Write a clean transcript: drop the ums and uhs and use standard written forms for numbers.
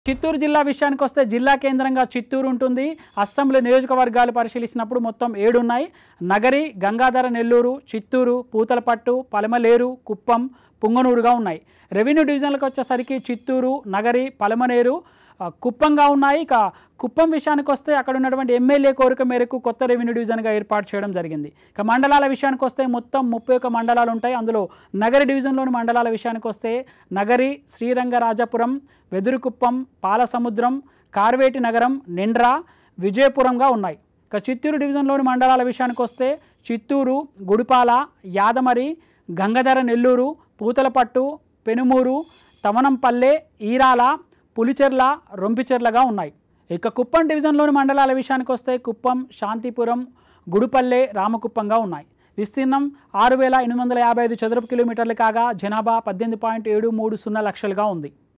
చిత్తూరు జిల్లా విషయానికి వస్తే జిల్లా కేంద్రంగా చిత్తూరు ఉంటుంది. అసెంబ్లీ నియోజకవర్గాలు పరిశీలించినప్పుడు మొత్తం 7 ఉన్నాయి. నగరి, గంగాధర నెల్లూరు, చిత్తూరు, పూతలపట్టు, పలమనేరు, కుప్పం, పుంగనూరుగా ఉన్నాయి. రెవెన్యూ డివిజన్లకు వచ్చేసరికి చిత్తూరు, నగరి, పలమనేరు, కుప్పంగా ఉన్నాయి. ఇక కుప్పం విషయానికి వస్తే అక్కడ ఉన్నటువంటి ఎమ్మెల్యే కోరిక మేరకు కొత్త రెవెన్యూ డివిజన్గా ఏర్పాటు చేయడం జరిగింది. ఇక మండలాల విషయానికి వస్తే మొత్తం 31 మండలాలు ఉంటాయి. అందులో నగరి డివిజన్లోని మండలాల విషయానికి వస్తే నగరి, శ్రీరంగరాజపురం, వెదురుకుప్పం, పాలసముద్రం, కార్వేటి నగరం, నిండ్రా, విజయపురంగా ఉన్నాయి. ఇక చిత్తూరు డివిజన్లోని మండలాల విషయానికి వస్తే చిత్తూరు, గుడిపాల, యాదమరి, గంగాధర నెల్లూరు, పూతలపట్టు, పెనుమూరు, తమనంపల్లె, ఈరాల, పులిచెర్ల, రొంపిచెర్లగా ఉన్నాయి. ఇక కుప్పం డివిజన్లోని మండలాల విషయానికి వస్తే కుప్పం, శాంతిపురం, గుడిపల్లె, రామకుప్పంగా ఉన్నాయి. విస్తీర్ణం 6855 చదరపు కిలోమీటర్లు కాగా జనాభా 18.730 లక్షలుగా ఉంది.